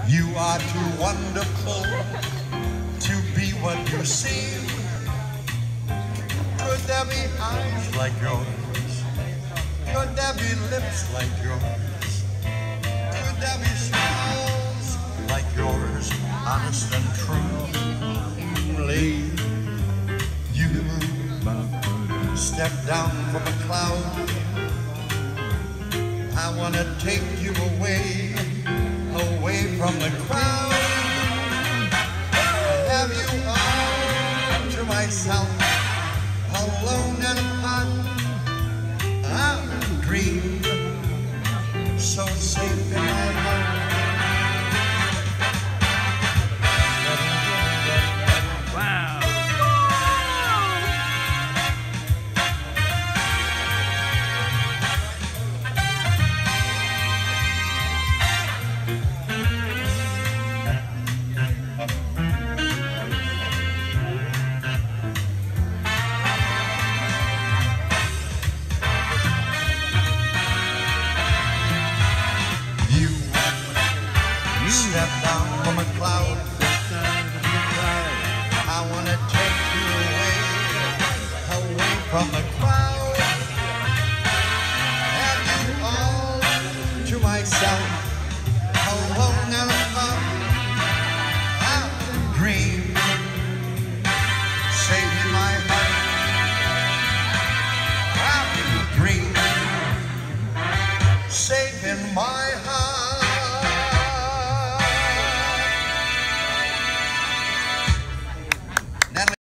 You are too wonderful to be what you seem. Could there be eyes like yours? Could there be lips like yours? Could there be smiles like yours, honest and truly? You step down from a cloud. I wanna take you away, away from the crowd. Have you all to myself, alone and apart. I'm dream, so safe in my heart. Step down from a cloud. I wanna take you away, away from the